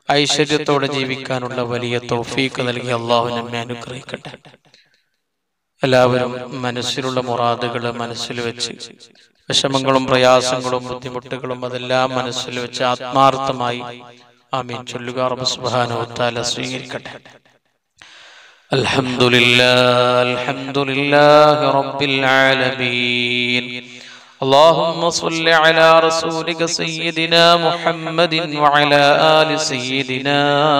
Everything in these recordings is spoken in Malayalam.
ഐശ്വര്യത്തോടെ ജീവിക്കാനുള്ള വലിയ തൗഫീഖ് നൽകി അള്ളാഹു നമ്മെ അനുഗ്രഹിക്കട്ടെ. എല്ലാവരും മനസ്സിലുള്ള മുറാദുകൾ മനസ്സിൽ വെച്ച്, വിഷമങ്ങളും പ്രയാസങ്ങളും ബുദ്ധിമുട്ടുകളും അതെല്ലാം മനസ്സിൽ വെച്ച് ആത്മാർത്ഥമായി ആമീൻ ചൊല്ലുക. റബ്ബ് സുബ്ഹാനഹു വ തആല സ്വീകരിക്കട്ടെ. അൽഹംദുലില്ലാഹി റബ്ബിൽ ആലമീൻ. اللهم صل على رسولك سيدنا محمد وعلى آل سيدنا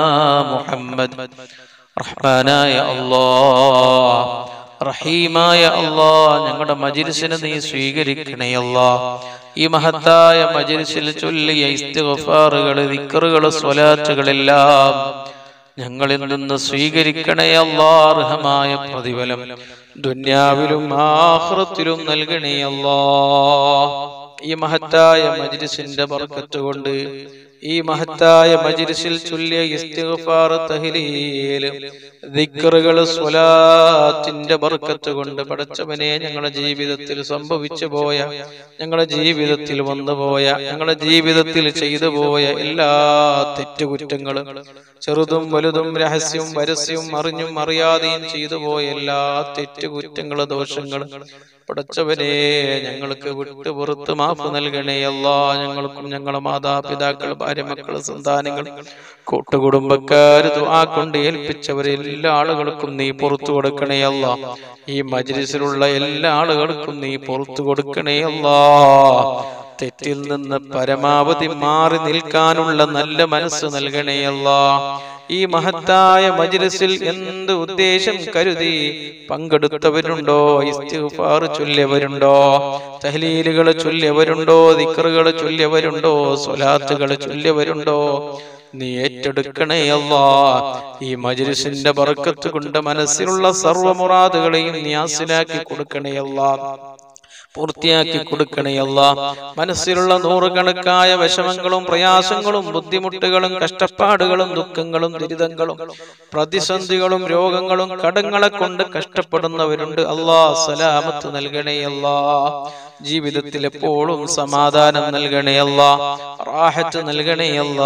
محمد. റഹ്മാനായ അല്ലാഹ്, റഹീമായ അല്ലാഹ്, ഞങ്ങളുടെ മജ്‌ലിസിനെ നീ സ്വീകരിക്കണേ അല്ലാഹ്. ഈ മഹത്തായ മജ്‌ലിസിൽ ചൊല്ലിയ ഇസ്തിഗ്ഫാറുകൾ, ദിക്റുകൾ, സ്വലാത്തുകൾ എല്ലാം ഞങ്ങളിൽ നിന്ന് സ്വീകരിക്കണേ അല്ലാഹ്. അർഹമായ പ്രതിഫലം ദുനിയാവിലും ആഖിറത്തിലും നൽകണേ അല്ലാഹ്. ഈ മഹത്തായ മജ്‌ലിസിന്റെ ബർക്കത്ത് കൊണ്ട്, ഈ മഹത്തായ മജ്‌ലിസിൽ ചൊല്ലിയ ഇസ്തിഗ്ഫാർ, തഹ്ലീൽ, ദിക്റുകൾ, സ്വലാത്തിന്റെ ബർക്കത്ത് കൊണ്ട് പടച്ചവനെ ഞങ്ങളുടെ ജീവിതത്തിൽ സംഭവിച്ചു പോയ, ഞങ്ങളുടെ ജീവിതത്തിൽ വന്നുപോയ, ഞങ്ങളുടെ ജീവിതത്തിൽ ചെയ്തു പോയ എല്ലാ തെറ്റുകുറ്റങ്ങളും, ചെറുതും വലുതും രഹസ്യവും പരസ്യവും അറിഞ്ഞും അറിയാതെയും ചെയ്തു പോയ എല്ലാ തെറ്റുകുറ്റങ്ങളും ദോഷങ്ങളും പടച്ചവനെ ഞങ്ങൾക്ക് വിട്ടുപുറത്ത് മാഫ് നൽകണേ അല്ലാഹ്. ഞങ്ങൾക്കും ഞങ്ങളുടെ മാതാപിതാക്കൾ, ഭാര്യ, മക്കൾ, സന്താനങ്ങൾ, കൂട്ടുകുടുംബക്കാർ, ദുആ കൊണ്ട് ഏൽപ്പിച്ചവരെ എല്ലാ ആളുകൾക്കും നീ പുറത്തു കൊടുക്കണേ അല്ലാഹ്. ഈ മജ്‌ലിസിലുള്ള എല്ലാ ആളുകൾക്കും നീ പുറത്തു കൊടുക്കണേ അല്ലാഹ്. തെറ്റിൽ നിന്ന് പരമാവധി മാറി നിൽക്കാനുള്ള നല്ല മനസ്സ് നൽകണേ അല്ലാഹ്. ഈ മഹത്തായ മജ്‌ലിസിൽ എന്ത് ഉദ്ദേശം കരുതി പങ്കെടുത്തവരുണ്ടോ, ഇസ്തിഗ്ഫാർ ചൊല്ലിയവരുണ്ടോ, തഹ്ലീലുകൾ ചൊല്ലിയവരുണ്ടോ, ദിക്റുകൾ ചൊല്ലിയവരുണ്ടോ, സ്വലാത്തുകൾ ചൊല്ലിയവരുണ്ടോ, നീ ഏറ്റെടുക്കണേ അല്ലാഹ്. ഈ മജ്‌ലിസിന്റെ ബർക്കത്ത് കൊണ്ട് മനസ്സിലുള്ള സർവ്വ മുറാദുകളെയും നീ ഹാസിലാക്കി കൊടുക്കണേ അല്ലാഹ്, പൂർത്തിയാക്കി കൊടുക്കണേ അല്ലാഹ്. മനസ്സിലുള്ള നൂറുകണക്കായ വിഷമങ്ങളും പ്രയാസങ്ങളും ബുദ്ധിമുട്ടുകളും കഷ്ടപ്പാടുകളും ദുഃഖങ്ങളും ദുരിതങ്ങളും പ്രതിസന്ധികളും രോഗങ്ങളും കടങ്ങളെ കൊണ്ട് കഷ്ടപ്പെടുന്നവരുണ്ട്. അല്ലാഹ് സലാമത്ത് നൽകണേ അല്ലാഹ്. ജീവിതത്തിൽ എപ്പോഴും സമാധാനം നൽകണേ അല്ലാഹ്, റാഹത്ത് നൽകണേ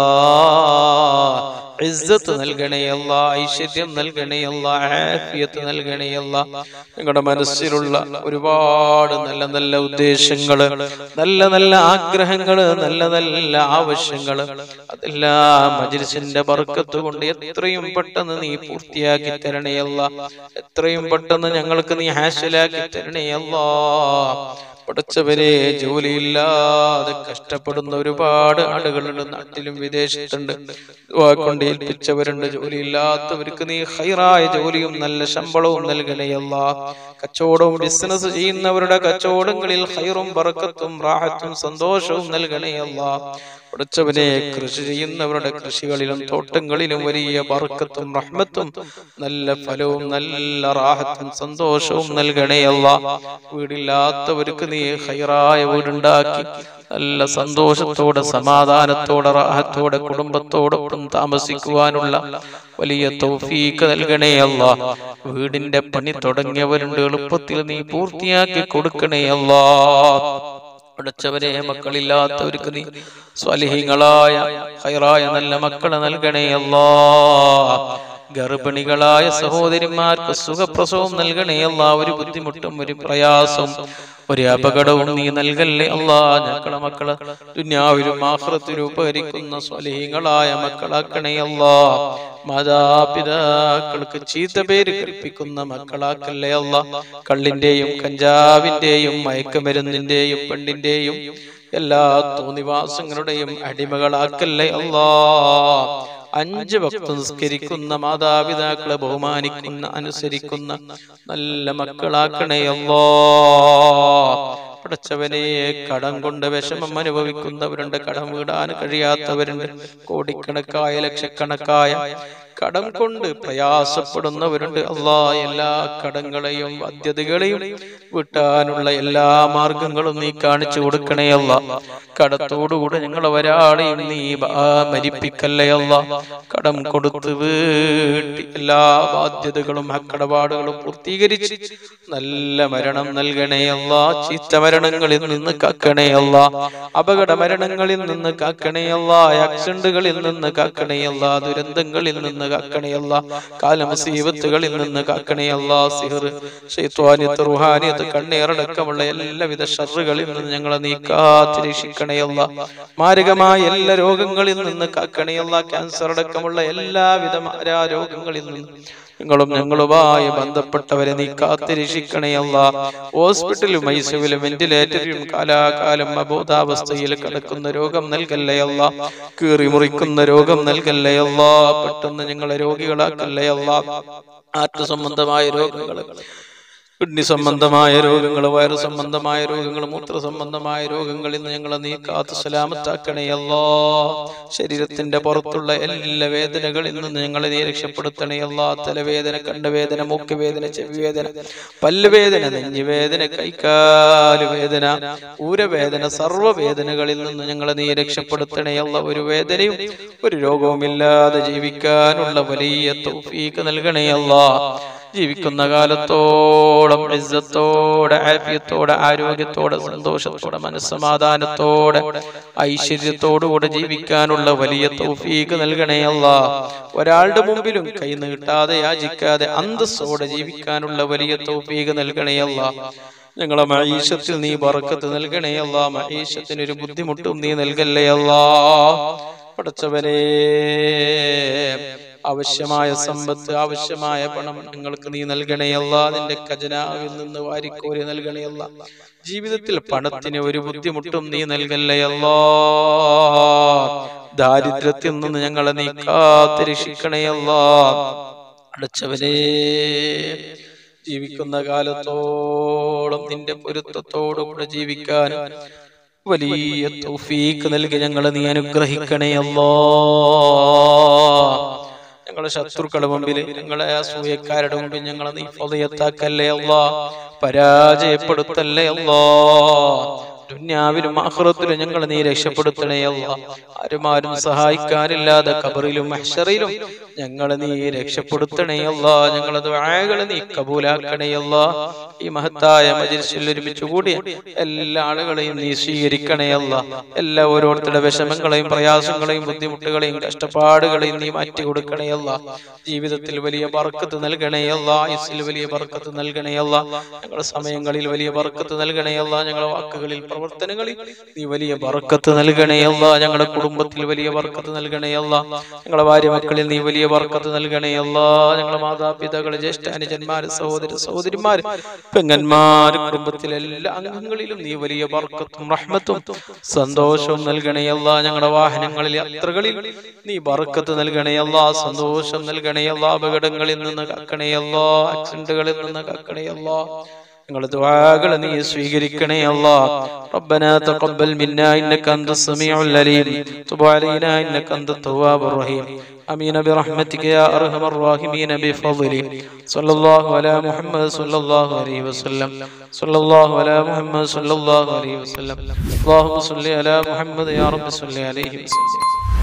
അല്ലാഹ്, ഇസ്സത്ത് നൽകണേ അല്ലാഹ്, ഐശ്വര്യം നൽകണേ അല്ലാഹ്, ആഫിയത്ത് നൽകണേ അല്ലാഹ്. നിങ്ങളുടെ മനസ്സിലുള്ള ഒരുപാട് നല്ല നല്ല ഉദ്ദേശങ്ങള്, നല്ല നല്ല ആഗ്രഹങ്ങള്, നല്ല നല്ല ആവശ്യങ്ങള്, അതെല്ലാം മജ്‌ലിസിന്റെ ബർക്കത്ത് കൊണ്ട് എത്രയും പെട്ടെന്ന് നീ പൂർത്തിയാക്കി തരണേ അല്ലാഹ്. എത്രയും പെട്ടെന്ന് ഞങ്ങൾക്ക് നീ ഹാസിലാക്കി തരണേ അല്ലാഹ്. പടച്ചവരെ, ജോലിയില്ലാതെ കഷ്ടപ്പെടുന്ന ഒരുപാട് ആളുകളുണ്ട്, നാട്ടിലും വിദേശത്തുണ്ട്, ദുആ കൊണ്ട് ഏൽപ്പിച്ചവരുണ്ട്. ജോലിയില്ലാത്തവർക്ക് നീ ഖൈറായ ജോലിയും നല്ല ശമ്പളവും നൽകണേ അല്ലാഹ്. കച്ചവടവും ബിസിനസ് ചെയ്യുന്നവരുടെ കച്ചവടങ്ങളിൽ ഖൈറും ബർക്കത്തും റാഹത്തും സന്തോഷവും നൽകണേ അല്ലാഹ്. പടച്ചവനെ, കൃഷി ചെയ്യുന്നവരുടെ കൃഷികളിലും തോട്ടങ്ങളിലും വലിയ ബർക്കത്തും റഹ്മത്തും നല്ല ഫലവും നല്ല റാഹത്തും സന്തോഷവും നൽകണേ അല്ലാഹ്. വീടില്ലാത്തവർക്ക് നീ ഖൈറായ വീടുണ്ടാക്കി നല്ല സന്തോഷത്തോടെ സമാധാനത്തോടെ റാഹത്തോടെ കുടുംബത്തോടൊപ്പം താമസിക്കുവാനുള്ള വലിയ തൗഫീഖ് നൽകണേ അല്ലാഹ്. വീടിന്റെ പണി തുടങ്ങിയവരുണ്ട്, എളുപ്പത്തിൽ നീ പൂർത്തിയാക്കി കൊടുക്കണേ അല്ലാഹ്. പടച്ചവനെ, മക്കളില്ലാത്തവർക്ക് നീ സ്വാലിഹീങ്ങളായ ഖൈറായ നല്ല മക്കളെ നൽകണേ അല്ലാഹ്. ഗർഭിണികളായ സഹോദരിമാർക്ക് സുഖപ്രസവം നൽകണേ അല്ലാഹ്. ഒരു ബുദ്ധിമുട്ടും ഒരു പ്രയാസവും ഒരു അപകടവും നീ നൽകല്ലേ അല്ലാഹ്. ഞങ്ങളെ മക്കളെ ദുനിയാവിലും ആഖിറത്തിലും ഉപകരിക്കുന്ന സ്വാലിഹീങ്ങളായ മക്കളാക്കണേ അല്ലാഹ്. മാതാപിതാക്കൾക്ക് ചീത്ത പേര് കൽപ്പിക്കുന്ന മക്കളാക്കല്ലേ അല്ലാഹ്. കള്ളിന്റെയും കഞ്ചാവിന്റെയും മയക്കുമരുന്നിന്റെയും പെണ്ണിന്റെയും എല്ലാ തോന്നിവാസങ്ങളുടെയും അടിമകളാക്കല്ലേ അല്ലാഹ്. 5 വക്ത് നിസ്കരിക്കുന്ന മാതാപിതാക്കളെ ബഹുമാനിക്കുന്ന അനുസരിക്കുന്ന നല്ല മക്കളാക്കണേ അല്ലാഹ്. പടച്ചവനെ, കടം കൊണ്ട് വിഷമം അനുഭവിക്കുന്നവരുണ്ട്, കടം വീടാൻ കഴിയാത്തവരുണ്ട്, കോടിക്കണക്കായ ലക്ഷക്കണക്കായ കടം കൊണ്ട് പ്രയാസപ്പെടുന്നവരുണ്ട്. അല്ലാ, എല്ലാ കടങ്ങളെയും ബാധ്യതകളെയും വിട്ടാനുള്ള എല്ലാ മാർഗങ്ങളും നീ കാണിച്ചു കൊടുക്കണേ അല്ലാ. കടത്തോടുകൂടെ ഞങ്ങൾ ഒരാളെയും നീ മരിപ്പിക്കല്ലേ അല്ലാ. കടം കൊടുത്ത് വീട്ടി എല്ലാ ബാധ്യതകളും കടപാടുകളും പൂർത്തീകരിച്ച് നല്ല മരണം നൽകണേ അല്ലാ. ചീത്ത മരണങ്ങളിൽ നിന്ന് കാക്കണേ അല്ലാ. അപകട മരണങ്ങളിൽ നിന്ന് കാക്കണേ അല്ലാ. ആക്സിഡന്റുകളിൽ നിന്ന് കാക്കണേ അല്ലാ. ദുരന്തങ്ങളിൽ നിന്ന് കാക്കണേ അല്ലാ. കാലമുസീബത്തുകളിൽ നിന്ന് കാക്കണേ അല്ലാ. സിഹർ, ശൈത്വാനിയത്ത്, റുഹാനിയത്ത്, കണ്ണേറടക്കമുള്ള എല്ലാവിധ ഷർറുകളിൽ നിന്ന് ഞങ്ങളെ നീ കാത്തിരക്ഷിക്കണേ അല്ലാ. മാരകമായ എല്ലാ രോഗങ്ങളിൽ നിന്ന് കാക്കണേ അല്ലാ. ക്യാൻസർ അടക്കമുള്ള എല്ലാവിധ രോഗങ്ങളിൽ നിന്ന് ഞങ്ങളുമായി ബന്ധപ്പെട്ടവരെ നീ കാത്തിരക്ഷിക്കണേ അല്ലാ. ഹോസ്പിറ്റലും ഐസിയുവിലും വെന്റിലേറ്ററിലും കാലാകാലം അബോധാവസ്ഥയിൽ കിടക്കുന്ന രോഗം നൽകല്ലേ അല്ലാ. കീറി മുറിക്കുന്ന രോഗം നൽകല്ലേ അല്ലാ. പെട്ടെന്ന് ഞങ്ങളെ രോഗികളാക്കല്ലേ അല്ലാ. ഹാർട്ട് സംബന്ധമായ രോഗങ്ങൾ, കിഡ്നി സംബന്ധമായ രോഗങ്ങൾ, വയറ് സംബന്ധമായ രോഗങ്ങൾ, മൂത്ര സംബന്ധമായ രോഗങ്ങളിൽ നിന്ന് ഞങ്ങളെ നീ കാത്ത് സലാമത്താക്കണേ അല്ലാ. ശരീരത്തിന്റെ പുറത്തുള്ള എല്ലാ വേദനകളിൽ നിന്ന് ഞങ്ങളെ നീ രക്ഷപ്പെടുത്തണേ അല്ലാ. തലവേദന, കണ്ണുവേദന, മൂക്കുവേദന, ചെവിവേദന, പല്ലുവേദന, നെഞ്ഞുവേദന, കൈക്കാല് വേദന, ഊരവേദന, സർവ്വവേദനകളിൽ നിന്ന് ഞങ്ങളെ നീ രക്ഷപ്പെടുത്തണേ അല്ലാ. ഒരു വേദനയും ഒരു രോഗവുമില്ലാതെ ജീവിക്കാനുള്ള വലിയ തൗഫീഖ് നൽകണേ അല്ലാ. ജീവിക്കുന്ന കാലത്തോളം ഇസ്സത്തോടെ, ആഫിയത്തോടെ, ആരോഗ്യത്തോടെ, സന്തോഷത്തോടെ, മനസ്സമാധാനത്തോടെ, ഐശ്വര്യത്തോടുകൂടെ ജീവിക്കാനുള്ള വലിയ തൗഫീഖ് നൽകണേ അല്ലാ. ഒരാളുടെ മുമ്പിലും കൈ നീട്ടാതെ യാചിക്കാതെ അന്തസ്സോടെ ജീവിക്കാനുള്ള വലിയ തൗഫീഖ് നൽകണേ അല്ലാ. ഞങ്ങളെ മഈശത്തിൽ നീ ബറക്കത്ത് നൽകണേ അല്ലാ. മഈശത്തിനൊരു ബുദ്ധിമുട്ടും നീ നൽകല്ലേ അല്ലാ. പടച്ചവനേ, ആവശ്യമായ സമ്പത്ത്, ആവശ്യമായ പണം ഞങ്ങൾക്ക് നീ നൽകണേ അല്ലാ. നിന്റെ ഖജനാവിൽ നിന്ന് വാരിക്കോരി നൽകണേ അല്ലാ. ജീവിതത്തിൽ പണത്തിന് ഒരു ബുദ്ധിമുട്ടും നീ നൽകല്ലേ അല്ലാ. ദാരിദ്ര്യത്തിൽ നിന്ന് ഞങ്ങളെ നീ കാത്തിരക്ഷിക്കണേ അല്ലാ. അടച്ചവനേ, ജീവിക്കുന്ന കാലത്തോളം നിന്റെ പൊരുത്തത്തോടുകൂടെ ജീവിക്കാൻ വലിയ തൗഫീഖ് നൽകി ഞങ്ങളെ നീ അനുഗ്രഹിക്കണേ അല്ലാ. ഞങ്ങളെ ശത്രുക്കളുടെ മുമ്പിൽ, ഞങ്ങളെ അസൂയക്കാരുടെ മുമ്പിൽ ഞങ്ങളെ നീ ഫളിയത്താക്കല്ലേ അല്ലാ. പരാജയപ്പെടുത്തല്ലേ അല്ലാ. ദുനിയാവിലും ആഖിറത്തിലും ഞങ്ങളെ നീ രക്ഷപ്പെടുത്തണേ അല്ലാ. ആരും സഹായിക്കാനില്ലാതെ ഖബറിലും മഹ്ശറിലും ഞങ്ങളെ നീ രക്ഷപ്പെടുത്തണേ അല്ലാ. ഞങ്ങളെ ദുആകളെ നീ കബൂലാക്കണേ അല്ലാ. ഈ മഹത്തായ മജ്ലിസിൽ ഒരുമിച്ച് കൂടിയ എല്ലാ ആളുകളെയും നീ സ്വീകരിക്കണേ അല്ലാ. എല്ലാ ഓരോരുത്തരുടെ വിഷമങ്ങളെയും പ്രയാസങ്ങളെയും ബുദ്ധിമുട്ടുകളെയും കഷ്ടപ്പാടുകളെയും നീ മാറ്റി കൊടുക്കണേ അല്ലാ. ജീവിതത്തിൽ വലിയ ബർക്കത്ത് നൽകണേ അല്ലാ. ആയുസ്സിൽ വലിയ ബർക്കത്ത് നൽകണേ അല്ലാ. ഞങ്ങളുടെ സമയങ്ങളിൽ വലിയ ബർക്കത്ത് നൽകണേ അല്ലാ. ഞങ്ങളുടെ വാക്കുകളിൽ, പ്രവർത്തനങ്ങളിൽ നീ വലിയ ബർക്കത്ത് നൽകണേ അല്ലാ. ഞങ്ങളുടെ കുടുംബത്തിൽ വലിയ ബർക്കത്ത് നൽകണേ അല്ലാ. ഞങ്ങളുടെ ഭാര്യ മക്കളിൽ നീ വലിയ ബർക്കത്ത് നൽകണേ അല്ലാ. ഞങ്ങളുടെ മാതാപിതാക്കളെ, ജ്യേഷ്ഠാനുജന്മാര്, സഹോദര സഹോദരിമാര്, പെങ്ങന്മാര്, കുടുംബത്തിലെ എല്ലാ അംഗങ്ങളിലും നീ വലിയ ബർക്കത്തും റഹ്മത്തും സന്തോഷവും നൽകണേ അല്ലാ. ഞങ്ങളുടെ വാഹനങ്ങളിൽ, യാത്രകളിൽ നീ ബർക്കത്ത് നൽകണേ അല്ലാ. സന്തോഷം നൽകണേ അല്ലാ. അപകടങ്ങളിൽ നിന്ന് കാക്കണേ അല്ലാ. ആക്സിഡന്റുകളിൽ നിന്ന് കാക്കണേ അല്ലാ. ഞങ്ങളുടെ ദുആകളെ നീ സ്വീകരിക്കണേ അല്ലാ. റബ്ബനാ തഖബ്ബൽ മിന്നാ ഇന്നക അൻതസ് സമീഉൽ അലീം തുബ് അലൈനാ ഇന്നക അൻതത് തവ്വാബുർ റഹീം. ആമീൻ ബിറഹ്മതിക യാ അർഹമർ റഹീമീൻ ബിഫദ്ലി. സ്വല്ലല്ലാഹു അലാ മുഹമ്മദ് സ്വല്ലല്ലാഹു അലൈഹി വസല്ലം. സ്വല്ലല്ലാഹു അലാ മുഹമ്മദ് സ്വല്ലല്ലാഹു അലൈഹി വസല്ലം. അല്ലാഹുമ്മ സ്വല്ലി അലാ മുഹമ്മദ് യാ റബ്ബി സ്വല്ലി അലൈഹി വസല്ലം.